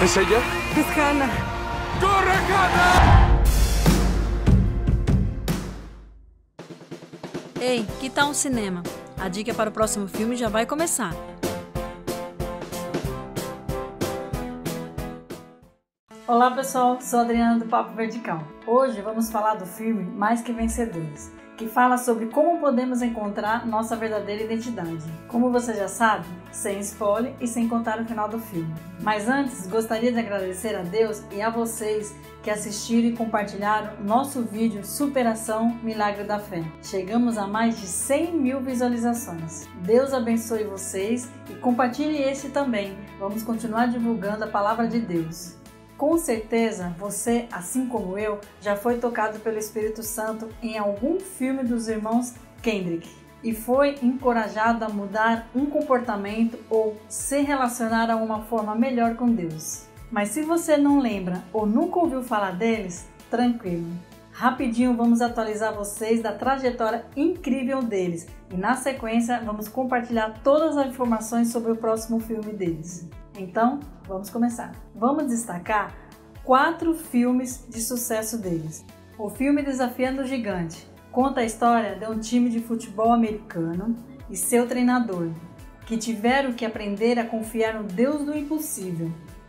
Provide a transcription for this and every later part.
¿Es ella? Es Hannah. ¡Corre, Hannah! Ei, que tal um cinema? A dica para o próximo filme já vai começar. Olá pessoal, sou a Adriana do Papo Vertical. Hoje vamos falar do filme Mais que Vencedores, que fala sobre como podemos encontrar nossa verdadeira identidade. Como você já sabe, sem spoiler e sem contar o final do filme. Mas antes, gostaria de agradecer a Deus e a vocês que assistiram e compartilharam nosso vídeo Superação Milagre da Fé. Chegamos a mais de 100 mil visualizações. Deus abençoe vocês e compartilhe esse também. Vamos continuar divulgando a palavra de Deus. Com certeza, você, assim como eu, já foi tocado pelo Espírito Santo em algum filme dos irmãos Kendrick e foi encorajado a mudar um comportamento ou se relacionar a uma forma melhor com Deus. Mas se você não lembra ou nunca ouviu falar deles, tranquilo. Rapidinho vamos atualizar vocês da trajetória incrível deles e na sequência vamos compartilhar todas as informações sobre o próximo filme deles. Então, vamos começar. Vamos destacar 4 filmes de sucesso deles. O filme Desafiando o Gigante conta a história de um time de futebol americano e seu treinador, que tiveram que aprender a confiar no Deus do impossível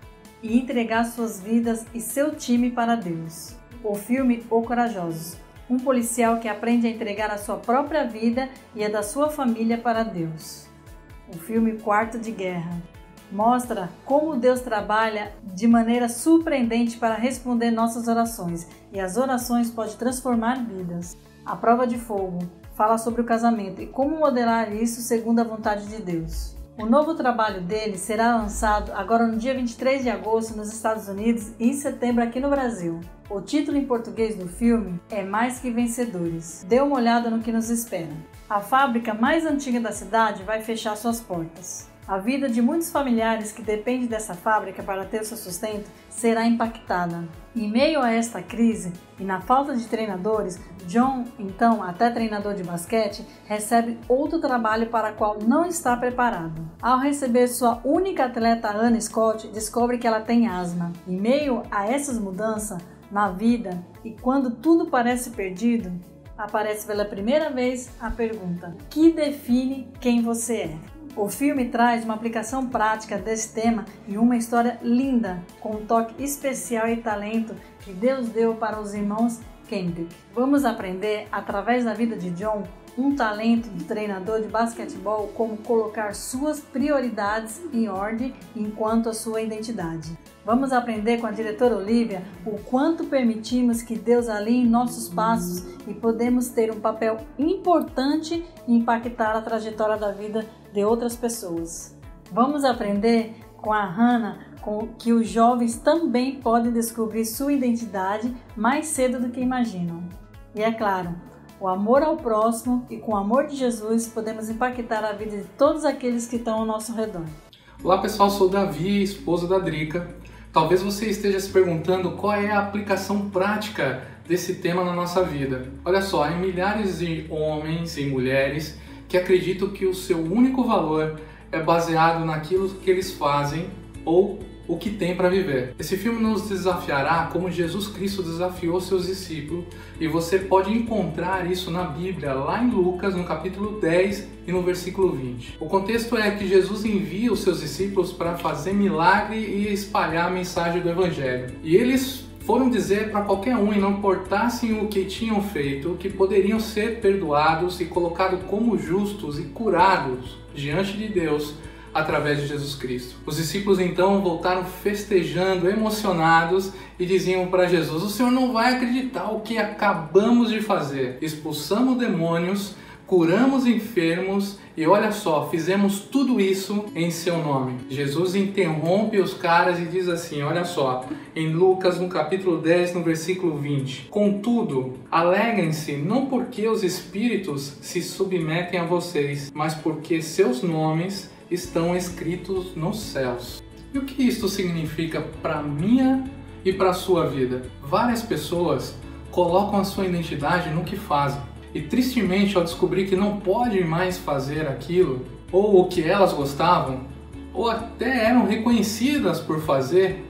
e entregar suas vidas e seu time para Deus. O filme O Corajosos, um policial que aprende a entregar a sua própria vida e a da sua família para Deus. O filme Quarto de Guerra mostra como Deus trabalha de maneira surpreendente para responder nossas orações e as orações podem transformar vidas. A Prova de Fogo fala sobre o casamento e como modelar isso segundo a vontade de Deus. O novo trabalho dele será lançado agora no dia 23 de agosto nos Estados Unidos e em setembro aqui no Brasil. O título em português do filme é Mais que Vencedores. Dê uma olhada no que nos espera. A fábrica mais antiga da cidade vai fechar suas portas. A vida de muitos familiares que dependem dessa fábrica para ter o seu sustento será impactada. Em meio a esta crise e na falta de treinadores, John, então até treinador de basquete, recebe outro trabalho para o qual não está preparado. Ao receber sua única atleta, Anna Scott, descobre que ela tem asma. Em meio a essas mudanças na vida e quando tudo parece perdido, aparece pela primeira vez a pergunta: que define quem você é? O filme traz uma aplicação prática desse tema e uma história linda, com um toque especial e talento que Deus deu para os irmãos Kendrick. Vamos aprender, através da vida de John, um talento do treinador de basquetebol, como colocar suas prioridades em ordem enquanto a sua identidade. Vamos aprender com a diretora Olivia o quanto permitimos que Deus alinhe nossos passos e podemos ter um papel importante em impactar a trajetória da vida de outras pessoas. Vamos aprender com a Hannah que os jovens também podem descobrir sua identidade mais cedo do que imaginam. E é claro, o amor ao próximo e com o amor de Jesus podemos impactar a vida de todos aqueles que estão ao nosso redor. Olá pessoal, sou o Davi, esposo da Drica. Talvez você esteja se perguntando qual é a aplicação prática desse tema na nossa vida. Olha só, há milhares de homens e mulheres que acreditam que o seu único valor é baseado naquilo que eles fazem ou o que tem para viver. Esse filme nos desafiará como Jesus Cristo desafiou seus discípulos e você pode encontrar isso na Bíblia, lá em Lucas, no capítulo 10 e no versículo 20. O contexto é que Jesus envia os seus discípulos para fazer milagre e espalhar a mensagem do Evangelho. E eles foram dizer para qualquer um, e não importassem o que tinham feito, que poderiam ser perdoados e colocados como justos e curados diante de Deus através de Jesus Cristo. Os discípulos então voltaram festejando, emocionados e diziam para Jesus: o Senhor não vai acreditar o que acabamos de fazer. Expulsamos demônios, curamos enfermos e olha só, fizemos tudo isso em seu nome. Jesus interrompe os caras e diz assim, olha só, em Lucas no capítulo 10, no versículo 20. Contudo, alegrem-se não porque os espíritos se submetem a vocês, mas porque seus nomes estão escritos nos céus. E o que isto significa para minha e para a sua vida? Várias pessoas colocam a sua identidade no que fazem. E tristemente, ao descobrir que não podem mais fazer aquilo, ou o que elas gostavam, ou até eram reconhecidas por fazer,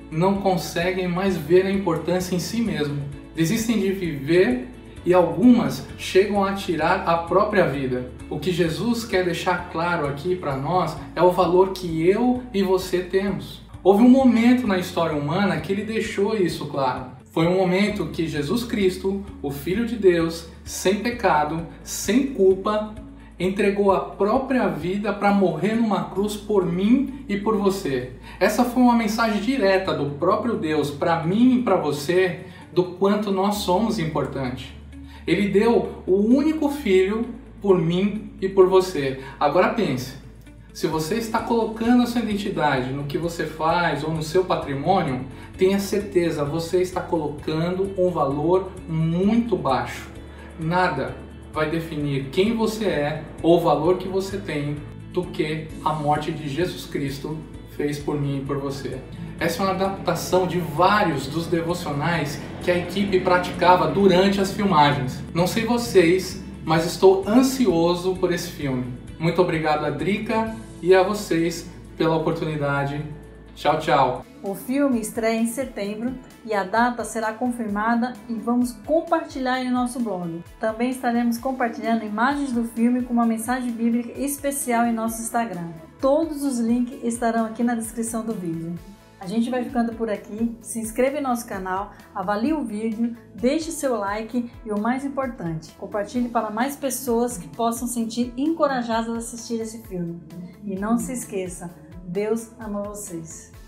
não conseguem mais ver a importância em si mesmo, desistem de viver e algumas chegam a tirar a própria vida. O que Jesus quer deixar claro aqui para nós é o valor que eu e você temos. Houve um momento na história humana que ele deixou isso claro. Foi um momento que Jesus Cristo, o Filho de Deus, sem pecado, sem culpa, entregou a própria vida para morrer numa cruz por mim e por você. Essa foi uma mensagem direta do próprio Deus para mim e para você do quanto nós somos importantes. Ele deu o único filho por mim e por você. Agora pense, se você está colocando a sua identidade no que você faz ou no seu patrimônio, tenha certeza, você está colocando um valor muito baixo. Nada vai definir quem você é ou o valor que você tem do que a morte de Jesus Cristo fez por mim e por você. Essa é uma adaptação de vários dos devocionais que a equipe praticava durante as filmagens. Não sei vocês, mas estou ansioso por esse filme. Muito obrigado a Drica e a vocês pela oportunidade. Tchau, tchau! O filme estreia em setembro e a data será confirmada e vamos compartilhar em nosso blog. Também estaremos compartilhando imagens do filme com uma mensagem bíblica especial em nosso Instagram. Todos os links estarão aqui na descrição do vídeo. A gente vai ficando por aqui, se inscreva em nosso canal, avalie o vídeo, deixe seu like e o mais importante, compartilhe para mais pessoas que possam sentir encorajadas a assistir esse filme. E não se esqueça, Deus ama vocês.